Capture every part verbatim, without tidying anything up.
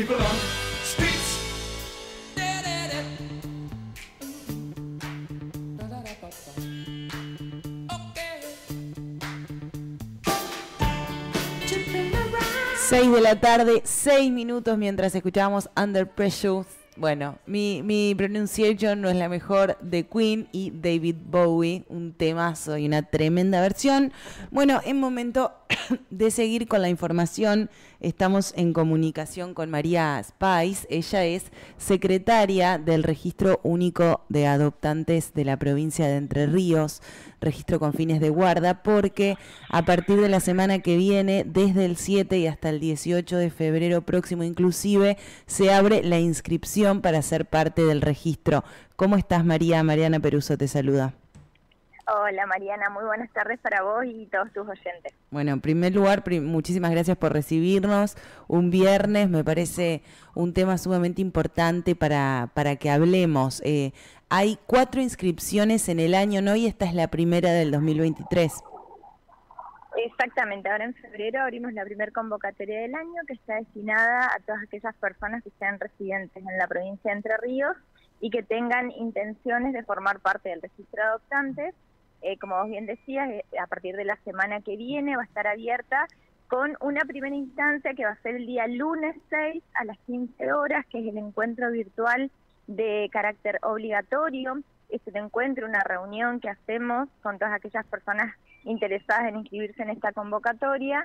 people on streets. seis de la tarde, seis minutos mientras escuchábamos Under Pressure. Bueno, mi, mi pronunciación no es la mejor, de Queen y David Bowie, un temazo y una tremenda versión. Bueno, es momento de seguir con la información. Estamos en comunicación con María Spice. Ella es secretaria del Registro Único de Adoptantes de la provincia de Entre Ríos, registro con fines de guarda, porque a partir de la semana que viene, desde el siete y hasta el dieciocho de febrero próximo inclusive, se abre la inscripción para ser parte del registro. ¿Cómo estás, María? Mariana Peruso te saluda. Hola, Mariana, muy buenas tardes para vos y todos tus oyentes. Bueno, en primer lugar, prim- muchísimas gracias por recibirnos un viernes. Me parece un tema sumamente importante para, para que hablemos. Eh, hay cuatro inscripciones en el año, ¿no? Y esta es la primera del dos mil veintitrés. Exactamente, ahora en febrero abrimos la primera convocatoria del año, que está destinada a todas aquellas personas que sean residentes en la provincia de Entre Ríos y que tengan intenciones de formar parte del registro de adoptantes. Eh, como vos bien decías, eh, a partir de la semana que viene va a estar abierta con una primera instancia que va a ser el día lunes seis a las quince horas, que es el encuentro virtual de carácter obligatorio. Este encuentro, una reunión que hacemos con todas aquellas personas interesadas en inscribirse en esta convocatoria,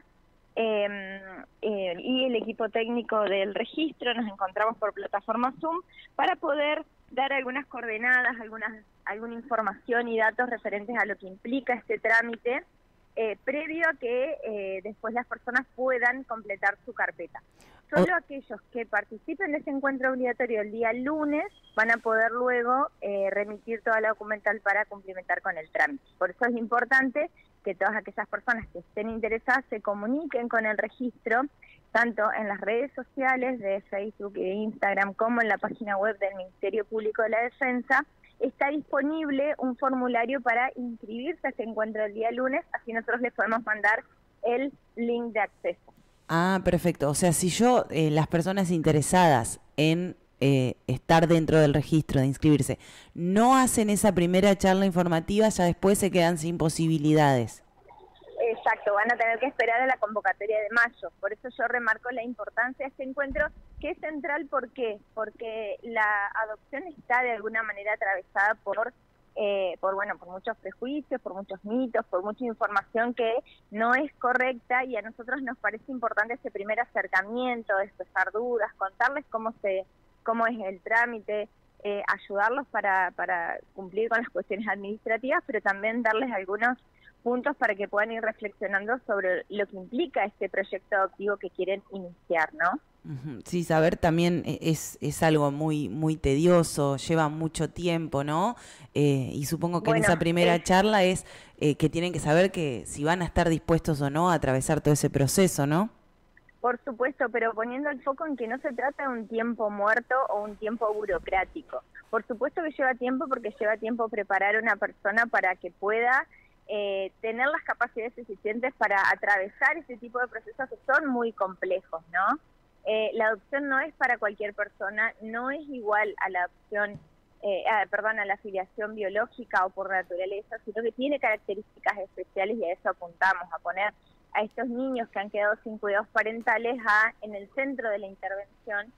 eh, eh, y el equipo técnico del registro. Nos encontramos por plataforma Zoom para poder dar algunas coordenadas, algunas alguna información y datos referentes a lo que implica este trámite, eh, previo a que eh, después las personas puedan completar su carpeta. Solo oh. aquellos que participen de ese encuentro obligatorio el día lunes van a poder luego eh, remitir toda la documental para cumplimentar con el trámite. Por eso es importante que todas aquellas personas que estén interesadas se comuniquen con el registro, tanto en las redes sociales de Facebook e Instagram como en la página web del Ministerio Público de la Defensa. Está disponible un formulario para inscribirse a este encuentro el día lunes, así nosotros les podemos mandar el link de acceso. Ah, perfecto. O sea, si yo, eh, las personas interesadas en eh, estar dentro del registro, de inscribirse, no hacen esa primera charla informativa, ya después se quedan sin posibilidades. Exacto, van a tener que esperar a la convocatoria de mayo. Por eso yo remarco la importancia de este encuentro, que es central. ¿Por qué? Porque la adopción está de alguna manera atravesada por, eh, por, bueno, por muchos prejuicios, por muchos mitos, por mucha información que no es correcta, y a nosotros nos parece importante ese primer acercamiento, despejar dudas, contarles cómo se, cómo es el trámite, eh, ayudarlos para, para cumplir con las cuestiones administrativas, pero también darles algunos puntos para que puedan ir reflexionando sobre lo que implica este proyecto adoptivo que quieren iniciar, ¿no? Sí, saber también es, es algo muy muy tedioso, lleva mucho tiempo, ¿no? Eh, y supongo que bueno, en esa primera es, charla es eh, que tienen que saber que si van a estar dispuestos o no a atravesar todo ese proceso, ¿no? Por supuesto, pero poniendo el foco en que no se trata de un tiempo muerto o un tiempo burocrático. Por supuesto que lleva tiempo, porque lleva tiempo preparar a una persona para que pueda Eh, tener las capacidades suficientes para atravesar este tipo de procesos que son muy complejos, ¿no? Eh, la adopción no es para cualquier persona, no es igual a la adopción, eh, a, perdón, a la afiliación biológica o por naturaleza, sino que tiene características especiales, y a eso apuntamos, a poner a estos niños que han quedado sin cuidados parentales a, en el centro de la intervención,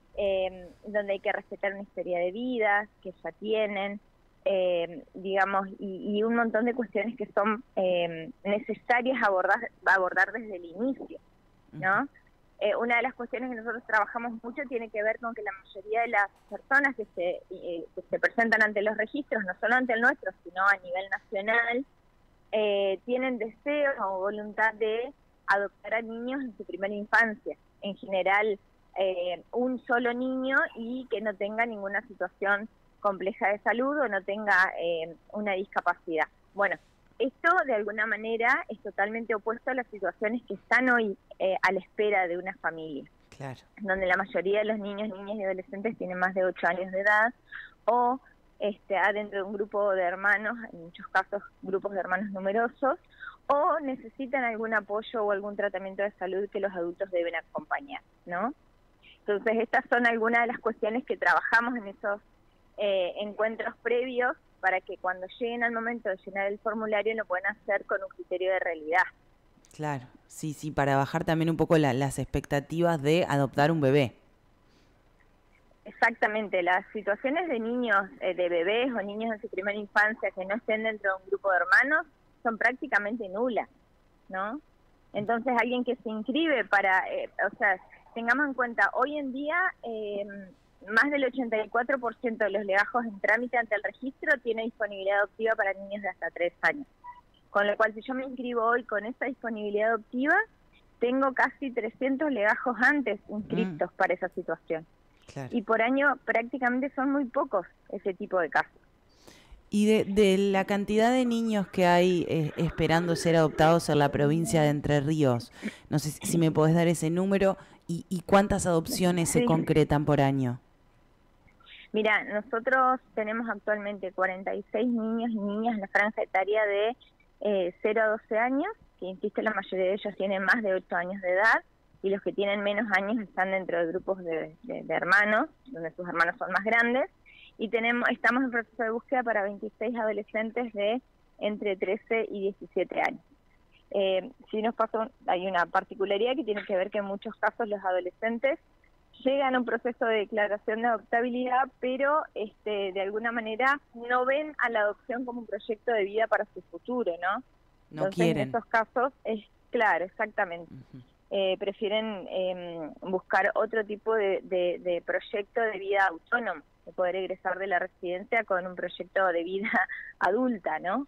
eh, donde hay que respetar una historia de vida que ya tienen, Eh, digamos, y, y un montón de cuestiones que son eh, necesarias abordar, abordar desde el inicio, ¿no? Eh, una de las cuestiones que nosotros trabajamos mucho tiene que ver con que la mayoría de las personas que se, eh, que se presentan ante los registros, no solo ante el nuestro, sino a nivel nacional, eh, tienen deseos o voluntad de adoptar a niños en su primera infancia, en general eh, un solo niño, y que no tenga ninguna situación compleja de salud o no tenga eh, una discapacidad. Bueno, esto de alguna manera es totalmente opuesto a las situaciones que están hoy eh, a la espera de una familia. Claro. Donde la mayoría de los niños, niñas y adolescentes tienen más de ocho años de edad, o este, adentro de un grupo de hermanos, en muchos casos grupos de hermanos numerosos, o necesitan algún apoyo o algún tratamiento de salud que los adultos deben acompañar, ¿no? Entonces, estas son algunas de las cuestiones que trabajamos en esos eh, encuentros previos para que cuando lleguen al momento de llenar el formulario lo puedan hacer con un criterio de realidad. Claro, sí, sí, para bajar también un poco la, las expectativas de adoptar un bebé. Exactamente, las situaciones de niños, eh, de bebés o niños en su primera infancia que no estén dentro de un grupo de hermanos son prácticamente nulas, ¿no? Entonces, alguien que se inscribe para, eh, o sea, tengamos en cuenta, hoy en día eh, más del ochenta y cuatro por ciento de los legajos en trámite ante el registro tiene disponibilidad adoptiva para niños de hasta tres años. Con lo cual, si yo me inscribo hoy con esa disponibilidad adoptiva, tengo casi trescientos legajos antes inscritos mm. para esa situación. Claro. Y por año prácticamente son muy pocos ese tipo de casos. Y de, de la cantidad de niños que hay eh, esperando ser adoptados en la provincia de Entre Ríos, no sé si me podés dar ese número, y, y cuántas adopciones sí. se concretan por año. Mira, nosotros tenemos actualmente cuarenta y seis niños y niñas en la franja etaria de eh, cero a doce años, que insisto, la mayoría de ellos tienen más de ocho años de edad, y los que tienen menos años están dentro de grupos de, de, de hermanos, donde sus hermanos son más grandes, y tenemos estamos en proceso de búsqueda para veintiséis adolescentes de entre trece y diecisiete años. Eh, si nos pasó, hay una particularidad que tiene que ver que en muchos casos los adolescentes llegan a un proceso de declaración de adoptabilidad, pero este, de alguna manera no ven a la adopción como un proyecto de vida para su futuro, ¿no? No Entonces, quieren. En esos casos, es claro, exactamente. Uh-huh. Eh, prefieren eh, buscar otro tipo de, de, de proyecto de vida autónomo, de poder egresar de la residencia con un proyecto de vida adulta, ¿no?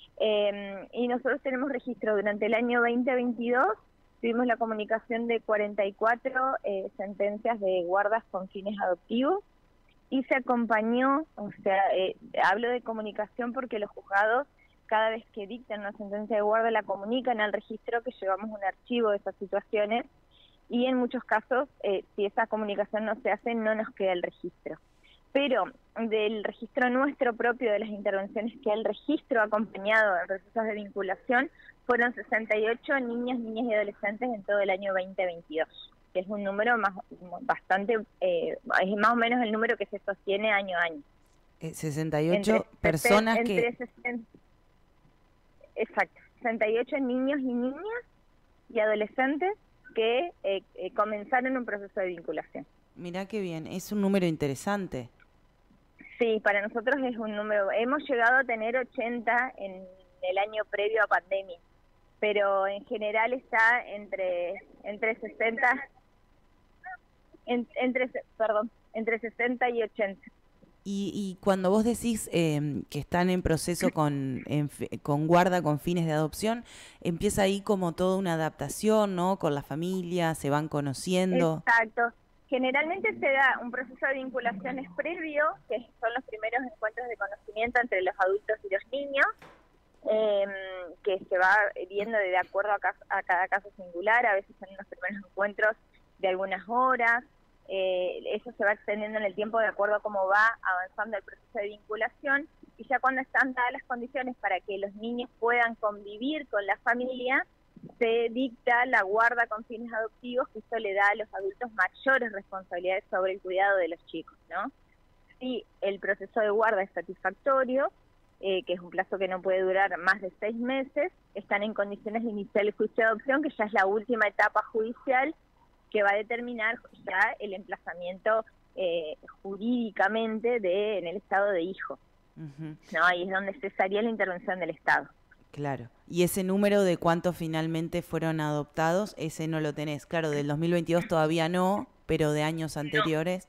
Eh, y nosotros tenemos registro durante el año veinte veintidós, tuvimos la comunicación de cuarenta y cuatro eh, sentencias de guardas con fines adoptivos, y se acompañó, o sea, eh, hablo de comunicación porque los juzgados, cada vez que dictan una sentencia de guarda, la comunican al registro, que llevamos un archivo de esas situaciones, y en muchos casos, eh, si esa comunicación no se hace, no nos queda el registro. Pero del registro nuestro propio, de las intervenciones que el registro ha acompañado en procesos de vinculación, fueron sesenta y ocho niños, niñas y adolescentes en todo el año veinte veintidós, que es un número más bastante, eh, es más o menos el número que se sostiene año a año. Eh, sesenta y ocho entre, personas entre, que... sesenta, exacto, sesenta y ocho niños y niñas y adolescentes que eh, eh, comenzaron un proceso de vinculación. Mirá qué bien, es un número interesante. Sí, para nosotros es un número. Hemos llegado a tener ochenta en el año previo a pandemia, pero en general está entre entre sesenta, en, entre perdón, entre sesenta y ochenta. Y, y cuando vos decís eh, que están en proceso con, en, con guarda con fines de adopción, empieza ahí como toda una adaptación, ¿no? Con la familia, se van conociendo. Exacto. Generalmente se da un proceso de vinculaciones previo, que son los primeros encuentros de conocimiento entre los adultos y los niños, eh, que se va viendo de acuerdo a, caso, a cada caso singular, a veces son los primeros encuentros de algunas horas. Eh, eso se va extendiendo en el tiempo de acuerdo a cómo va avanzando el proceso de vinculación, y ya cuando están dadas las condiciones para que los niños puedan convivir con la familia, se dicta la guarda con fines adoptivos, que esto le da a los adultos mayores responsabilidades sobre el cuidado de los chicos, ¿no? Si el proceso de guarda es satisfactorio, eh, que es un plazo que no puede durar más de seis meses, están en condiciones de iniciar el juicio de adopción, que ya es la última etapa judicial que va a determinar ya el emplazamiento eh, jurídicamente de en el estado de hijo. Uh-huh. No, ahí es donde cesaría la intervención del Estado. Claro. Y ese número de cuántos finalmente fueron adoptados, ese no lo tenés. Claro, del dos mil veintidós todavía no, pero de años anteriores.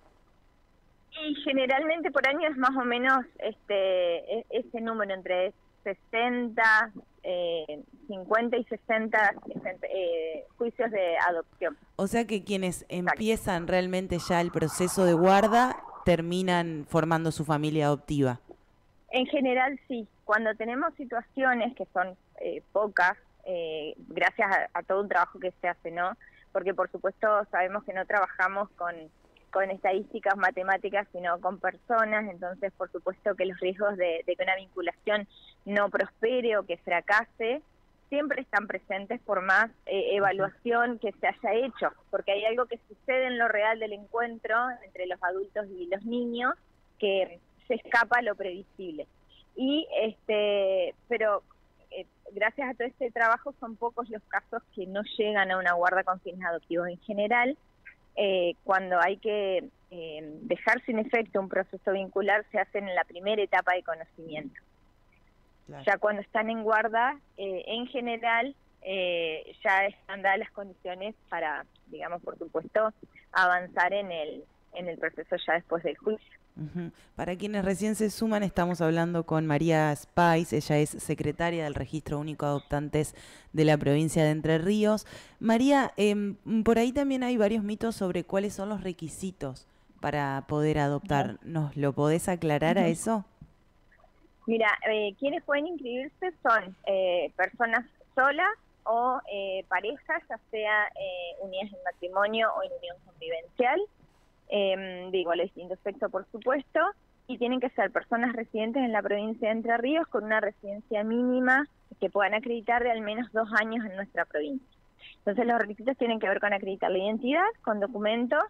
No. Y generalmente por año es más o menos este ese número, entre sesenta, eh, cincuenta y sesenta eh, juicios de adopción. O sea que quienes Exacto. empiezan realmente ya el proceso de guarda terminan formando su familia adoptiva. En general sí, cuando tenemos situaciones que son eh, pocas, eh, gracias a, a todo un trabajo que se hace, ¿no? Porque por supuesto sabemos que no trabajamos con, con estadísticas matemáticas, sino con personas, entonces por supuesto que los riesgos de, de que una vinculación no prospere o que fracase siempre están presentes por más eh, evaluación que se haya hecho, porque hay algo que sucede en lo real del encuentro entre los adultos y los niños que se escapa a lo previsible. Y este, pero eh, gracias a todo este trabajo son pocos los casos que no llegan a una guarda con fines adoptivos. En general, eh, cuando hay que eh, dejar sin efecto un proceso vincular, se hace en la primera etapa de conocimiento. Claro. Ya cuando están en guarda, eh, en general, eh, ya están dadas las condiciones para, digamos, por supuesto, avanzar en el, en el proceso ya después del juicio. Uh-huh. Para quienes recién se suman, estamos hablando con María Spice, ella es secretaria del Registro Único de Adoptantes de la provincia de Entre Ríos. María, eh, por ahí también hay varios mitos sobre cuáles son los requisitos para poder adoptar. ¿Nos lo podés aclarar uh-huh. a eso? Mira, eh, quienes pueden inscribirse son eh, personas solas o eh, parejas, ya sea eh, unidas en matrimonio o en unión convivencial, eh, de igual o distinto sexo, por supuesto, y tienen que ser personas residentes en la provincia de Entre Ríos con una residencia mínima que puedan acreditar de al menos dos años en nuestra provincia. Entonces los requisitos tienen que ver con acreditar la identidad, con documentos,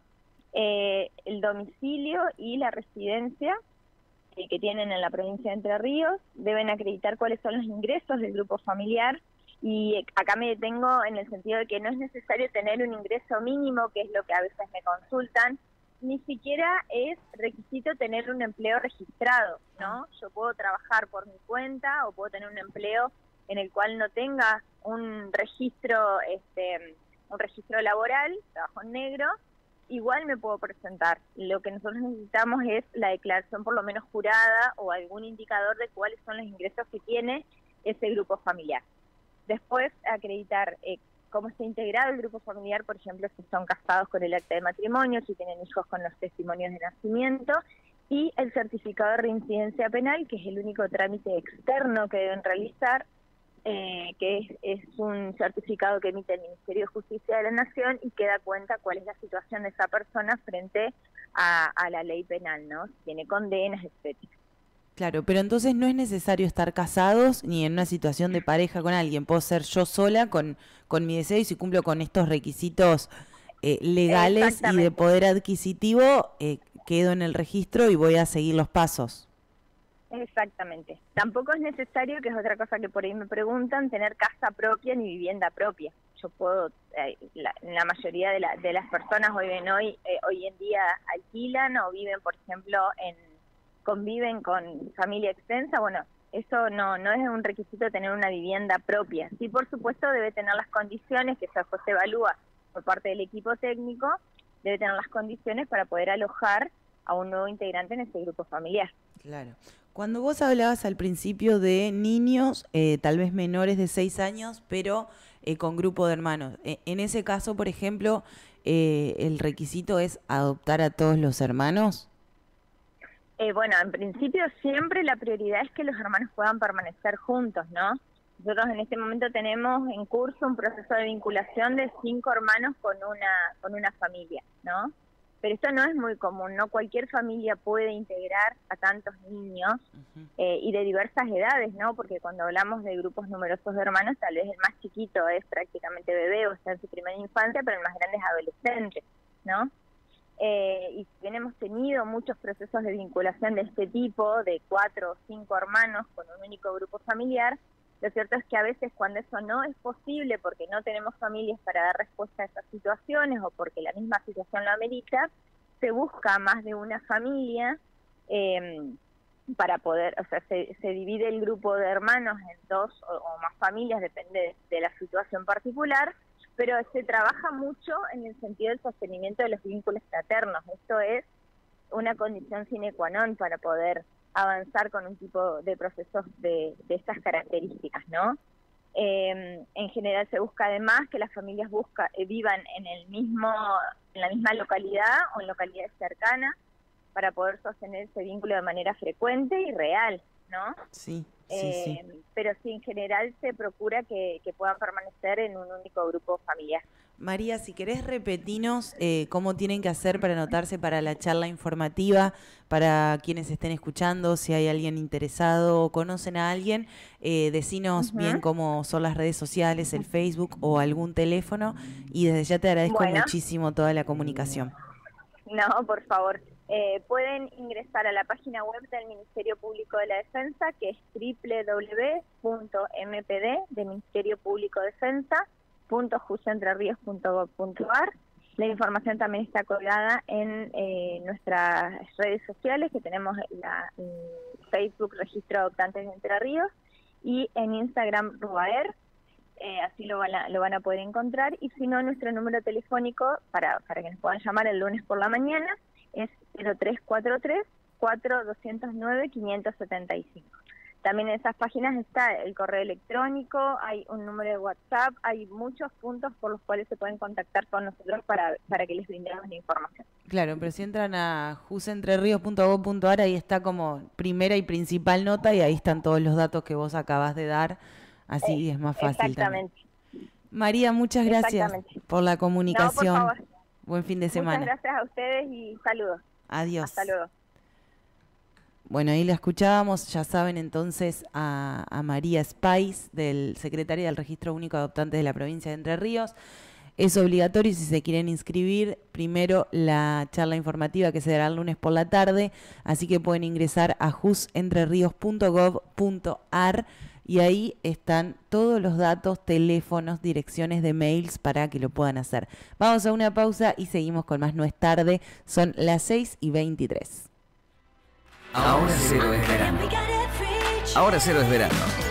eh, el domicilio y la residencia que tienen en la provincia de Entre Ríos, deben acreditar cuáles son los ingresos del grupo familiar, y acá me detengo en el sentido de que no es necesario tener un ingreso mínimo, que es lo que a veces me consultan, ni siquiera es requisito tener un empleo registrado, ¿no? Yo puedo trabajar por mi cuenta o puedo tener un empleo en el cual no tenga un registro, este, un registro laboral, trabajo en negro, igual me puedo presentar. Lo que nosotros necesitamos es la declaración por lo menos jurada o algún indicador de cuáles son los ingresos que tiene ese grupo familiar. Después, acreditar eh, cómo está integrado el grupo familiar, por ejemplo, si son casados con el acta de matrimonio, si tienen hijos con los testimonios de nacimiento, y el certificado de reincidencia penal, que es el único trámite externo que deben realizar, Eh, que es, es un certificado que emite el Ministerio de Justicia de la Nación y que da cuenta cuál es la situación de esa persona frente a, a la ley penal, ¿no? Si tiene condenas, etcétera. Claro, pero entonces no es necesario estar casados ni en una situación de pareja con alguien. Puedo ser yo sola con, con mi deseo, y si cumplo con estos requisitos eh, legales y de poder adquisitivo, eh, quedo en el registro y voy a seguir los pasos. Exactamente. Tampoco es necesario, que es otra cosa que por ahí me preguntan, tener casa propia ni vivienda propia. Yo puedo, eh, la, la mayoría de, la, de las personas hoy en hoy, eh, hoy en día alquilan o viven, por ejemplo, en conviven con familia extensa. Bueno, eso no no es un requisito tener una vivienda propia. Sí, por supuesto, debe tener las condiciones, que eso se evalúa por parte del equipo técnico, debe tener las condiciones para poder alojar a un nuevo integrante en ese grupo familiar. Claro. Cuando vos hablabas al principio de niños, eh, tal vez menores de seis años, pero eh, con grupo de hermanos, eh, en ese caso, por ejemplo, eh, ¿el requisito es adoptar a todos los hermanos? Eh, bueno, en principio siempre la prioridad es que los hermanos puedan permanecer juntos, ¿no? Nosotros en este momento tenemos en curso un proceso de vinculación de cinco hermanos con una, con una familia, ¿no? Pero esto no es muy común, no cualquier familia puede integrar a tantos niños uh-huh. eh, y de diversas edades, ¿no? Porque cuando hablamos de grupos numerosos de hermanos, tal vez el más chiquito es prácticamente bebé o está en su primera infancia, pero el más grande es adolescente, ¿no? Eh, y si bien hemos tenido muchos procesos de vinculación de este tipo, de cuatro o cinco hermanos con un único grupo familiar, lo cierto es que a veces cuando eso no es posible, porque no tenemos familias para dar respuesta a esas situaciones o porque la misma situación lo amerita, se busca más de una familia eh, para poder, o sea, se, se divide el grupo de hermanos en dos o, o más familias, depende de, de la situación particular, pero se trabaja mucho en el sentido del sostenimiento de los vínculos fraternos. Esto es una condición sine qua non para poder avanzar con un tipo de procesos de, de estas características, ¿no? Eh, en general se busca además que las familias busca, eh, vivan en el mismo, en la misma localidad o en localidades cercanas para poder sostener ese vínculo de manera frecuente y real, ¿no? Sí, sí, eh, sí. Pero sí, en general se procura que, que puedan permanecer en un único grupo familiar. María, si querés repetinos eh, cómo tienen que hacer para anotarse para la charla informativa, para quienes estén escuchando, si hay alguien interesado o conocen a alguien, eh, decinos uh-huh. bien cómo son las redes sociales, el Facebook o algún teléfono, y desde ya te agradezco bueno. muchísimo toda la comunicación. No, por favor. Eh, pueden ingresar a la página web del Ministerio Público de la Defensa, que es doble u doble u doble u punto m p d de Ministerio Público de Defensa punto jusentrerios punto gov punto a r. La información también está colgada en eh, nuestras redes sociales, que tenemos la en Facebook Registro de Adoptantes de Entre Ríos y en Instagram Ruaer, eh, así lo van, a, lo van a poder encontrar. Y si no, nuestro número telefónico para, para que nos puedan llamar el lunes por la mañana es cero tres cuatro tres, cuatro dos cero nueve, cinco siete cinco. También en esas páginas está el correo electrónico, hay un número de WhatsApp, hay muchos puntos por los cuales se pueden contactar con nosotros para, para que les brindemos la información. Claro, pero si entran a jusentrerios punto gov punto a r, ahí está como primera y principal nota y ahí están todos los datos que vos acabas de dar, así eh, es más fácil. Exactamente. También. María, muchas gracias por la comunicación. No, por favor. Buen fin de semana. Muchas gracias a ustedes y saludos. Adiós. Hasta luego. Bueno, ahí la escuchábamos, ya saben entonces a, a María Spice, del secretaria del Registro Único de Adoptantes de la provincia de Entre Ríos. Es obligatorio si se quieren inscribir, primero la charla informativa que se dará el lunes por la tarde, así que pueden ingresar a jusentrerios punto gov punto a r y ahí están todos los datos, teléfonos, direcciones de mails para que lo puedan hacer. Vamos a una pausa y seguimos con más No es tarde, son las seis y veintitrés. Ahora cero es verano. Ahora cero es verano.